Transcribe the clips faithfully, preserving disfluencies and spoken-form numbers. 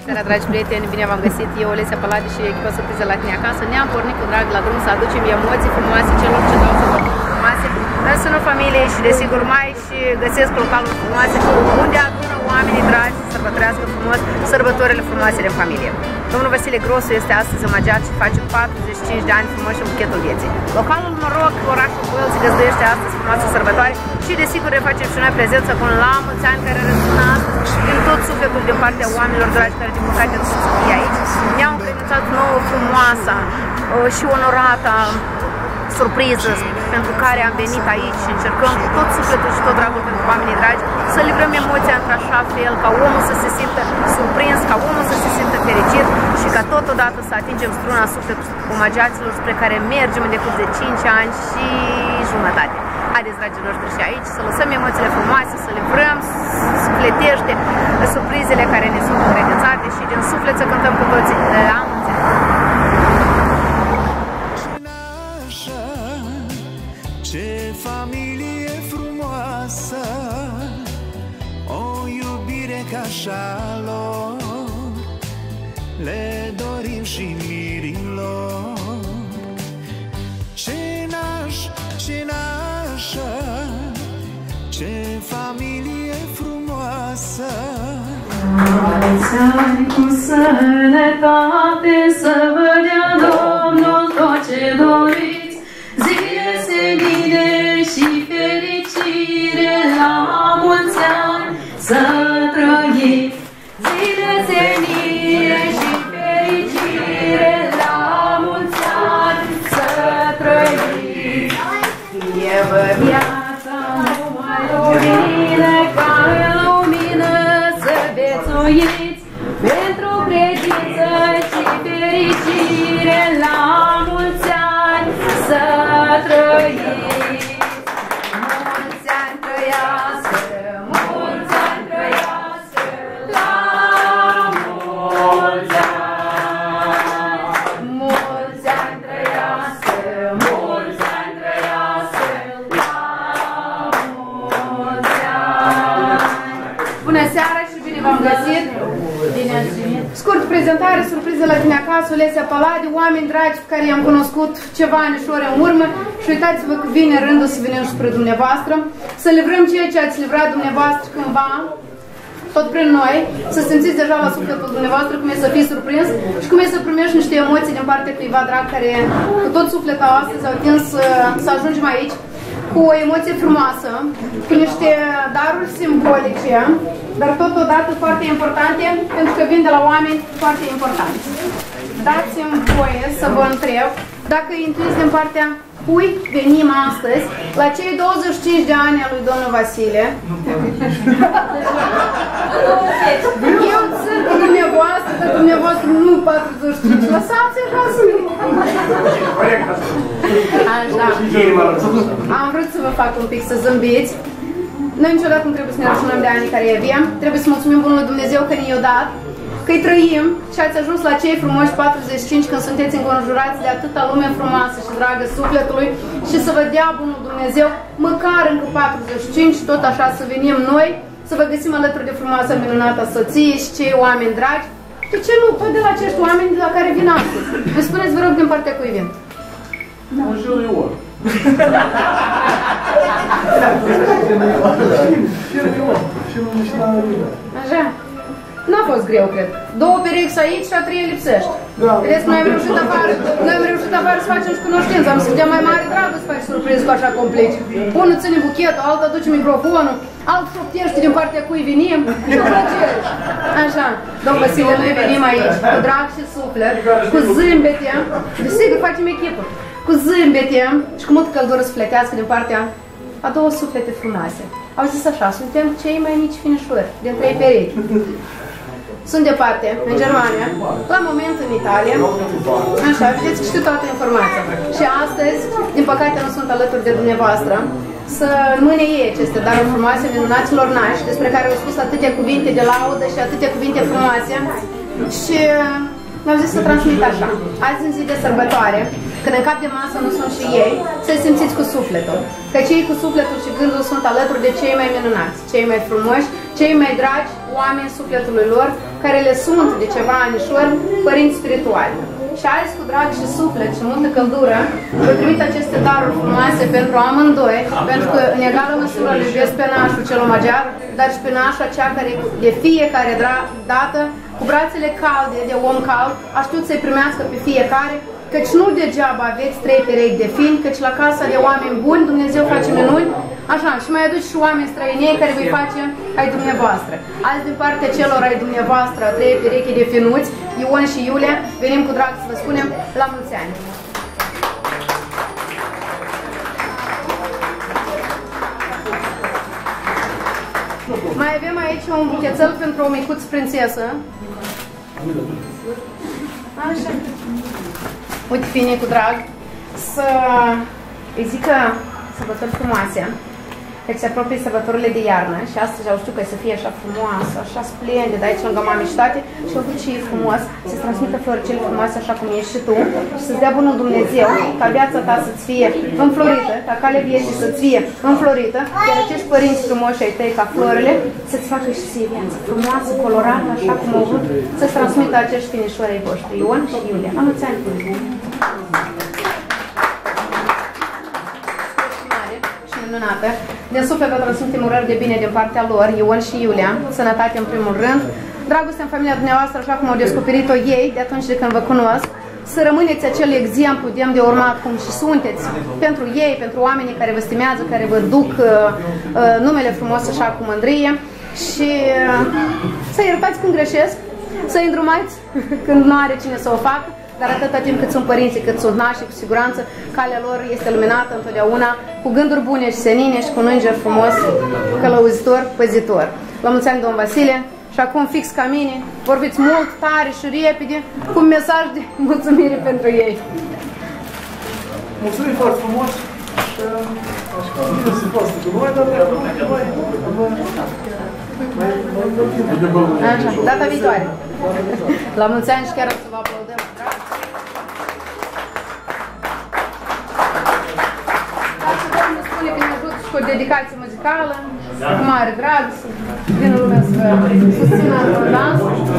Seara, dragi prieteni, bine v-am găsit, eu, Olesia Paladi și echipa Surpriză la tine acasă. Ne-am pornit cu drag la drum să aducem emoții frumoase celor ce dau sărbători frumoase în sânul familiei și, desigur, mai și găsesc localuri frumoase unde adună oamenii dragi să sărbătorească frumos sărbătorile frumoase din familie. Domnul Vasile Grosu este astăzi omagiat și face patruzeci și cinci de ani frumoși în buchetul vieții. Localul Noroc, orașul Buel, se găzduiește astăzi frumoasă sărbătoare și, desigur, ne facem și noi prezență cu un la mulți ani care răsună astăzi din tot sufletul din partea oamenilor dragi care, din păcate, nu sunt să fie aici. Ne-au încredințat nouă frumoasa și onorată surpriză pentru care am venit aici și încercăm cu tot sufletul și tot dragul pentru oamenii dragi să livrăm emoția într-așa fel ca omul să se simtă surprins, ca omul să se simtă fericit și ca totodată să atingem struna sufletului omagiaților spre care mergem de decurs de cinci ani și jumătate. Haideți, dragii noștri, și aici să lăsăm emoțiile frumoase, să livrăm sufletește surprizele care ne sunt încredințate și din suflet să cântăm cu toții la mulți ani. Ce familie frumoasă, o iubire ca așa lor, le dorim și mirilor. Ce naș, ce nașă, ce familie frumoasă. Mulți ani cu sănătate, să vă dea Domnul tot ce doriți. Zile senine și fericire, la mulți ani să trăiți. Zile senine și fericire, la mulți ani să trăiți. Fie-vă viața numai lumină, ca în lumină să viețuiți. Pentru credință și fericire, la mulți ani să trăiți. Mulți ani trăiască, mulți ani trăiască, la mulți ani. Mulți ani trăiască, mulți ani trăiască, la mulți ani. Bună seara și bine v-am găsit! Bine ați venit! Scurt prezentare, surpriză la tine acasă, Olesia Paladi, oameni dragi pe care i-am cunoscut ceva anișori în urmă și uitați-vă că vine rândul să venim spre dumneavoastră, să livrăm ceea ce ați livrat dumneavoastră cândva, tot prin noi, să simțiți deja la sufletul dumneavoastră cum e să fii surprins și cum e să primești niște emoții din partea cuiva drag care cu tot sufletul astăzi au tins să, să ajungem aici cu o emoție frumoasă, cu niște daruri simbolice, dar totodată foarte importante, pentru că vin de la oameni foarte importanți. Dați-mi voie să vă întreb dacă intuiți din partea cui venim astăzi la cei douăzeci și cinci de ani al lui domnul Vasile. Eu sunt cu dumneavoastră, dar dumneavoastră nu patruzeci și cinci. Lăsați așa să nu. Așa. Am vrut să vă fac un pic să zâmbiți. Noi niciodată nu trebuie să ne rușinăm de anii care avem. Trebuie să mulțumim Bunului Dumnezeu că ne-i-o dat, că-i trăim și ați ajuns la cei frumoși patruzeci și cinci când sunteți înconjurați de atâta lume frumoasă și dragă sufletului și să vă dea Bunul Dumnezeu măcar încă patruzeci și cinci, tot așa să venim noi, să vă găsim alături de frumoasa minunată soție și cei oameni dragi. De ce nu? Tot de la acești oameni de la care vin astăzi. Vă spuneți, vă rog, din partea cui vin? Bonjour. Așa. N-a fost greu, cred. Două perechi aici și a treia lipsește. Vedeți, noi am reușit afară, noi am reușit afară să facem și cunoștință. Am să fie mai mare dragă să faci surpriză cu așa complici. Unul ține buchetul, altul aduce microfonul, altul șoptește din partea cui venim. Și o plăcere. Așa. Domn Vasile, noi venim aici cu drag și suflet, cu zâmbete. Desigur, facem echipă. Cu zâmbete și cu multă căldură sufletească din partea a două suflete frumoase. Au zis așa, suntem cei mai mici finișori din trei perechi. Sunt departe, în Germania, la moment în Italia, așa, vedeți că știu toată informația. Și astăzi, din păcate, nu sunt alături de dumneavoastră, să mâine ei aceste daruri frumoase minunaților nași, despre care au spus atâtea cuvinte de laudă și atâtea cuvinte frumoase. Și mi-au zis să transmit așa. Azi în zi de sărbătoare, când în cap de masă nu sunt și ei, să-i simțiți cu sufletul. Că cei cu sufletul și gândul sunt alături de cei mai minunați, cei mai frumoși, cei mai dragi oameni sufletului lor, care le sunt de ceva anișori părinți spirituali. Și azi, cu drag și suflet și multă căldură, vă trimit aceste daruri frumoase pentru amândoi, pentru că în egală măsură îl iubesc pe nașul celul maghiar, dar și pe nașa cea care de fiecare dată, cu brațele calde, de om cald, a știut să-i primească pe fiecare, căci nu degeaba aveți trei perechi de fini, căci la casa de oameni buni Dumnezeu face minuni, așa, și mai aduci și oameni străinei care voi face ai dumneavoastră. Azi, din partea celor ai dumneavoastră, a trei perechi de finuți, Ion și Iulia, venim cu drag să vă spunem la mulți ani! Mai avem aici un buchețel pentru o micuță prințesă. Așa. Uite, fine cu drag, să îi zică sărbători frumoase, deci se apropie sărbătorile de iarnă și astăzi au știu că să fie așa frumoasă, așa splendid aici lângă mami și tate și au și e frumos să-ți transmită floricele frumoase așa cum ești și tu și să-ți dea bunul Dumnezeu ca viața ta să-ți fie înflorită, ca calea vieții să-ți fie înflorită, iar acești părinți frumoși ai tăi ca florile să-ți facă și ție viață frumoasă, colorată, așa cum au vrut să-ți transmită acești finișori ai voștri, Ion și Iulia. La mulți ani! Minunată. Din suflet vă transmitem urări de bine din partea lor, Ion și Iulia, sănătate în primul rând, dragoste în familia dumneavoastră așa cum au descoperit-o ei de atunci de când vă cunosc, să rămâneți acel exemplu demn de urmat cum și sunteți pentru ei, pentru oamenii care vă stimează, care vă duc uh, uh, numele frumos așa cu mândrie și uh, să iertați când greșesc, să îndrumați când nu are cine să o facă. Dar atâta timp cât sunt părinții, cât sunt nașii, cu siguranță, calea lor este luminată întotdeauna, cu gânduri bune și senine și cu un înger frumos, călăuzitor, păzitor. La mulți ani, domn Vasile, și acum fix ca mine, vorbiți mult, tare și repede, cu un mesaj de mulțumire pentru ei. Mulțumim foarte frumos și așa bine se poate cu noi, dar Așa, data viitoare. La mulți ani și chiar o să vă aplaudăm. Dacă Domnul spune că ne ajută și cu o dedicație muzicală, cu mare drag, să vină lumea să susțină în dans.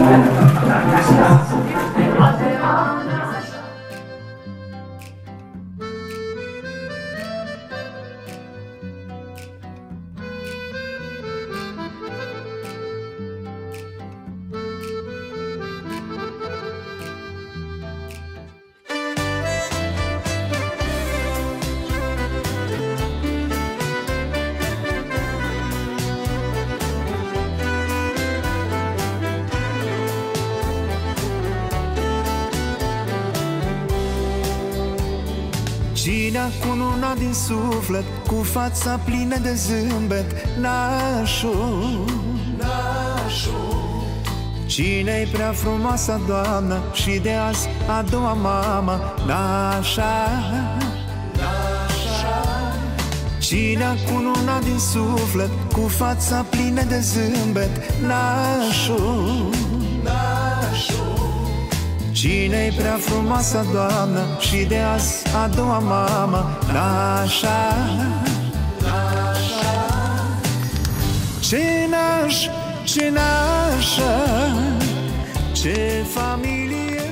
Cine a cununat din suflet, cu fața plină de zâmbet, nașul, nașul. Cine-i prea frumoasa doamnă și de azi a doua mamă, nașa, nașa. Cine a cununat din suflet, cu fața plină de zâmbet, nașul, nașul. Cine-i prea frumoasa doamnă și de azi a doua mamă, nașa, nașa. Ce naș, ce nașa, ce familie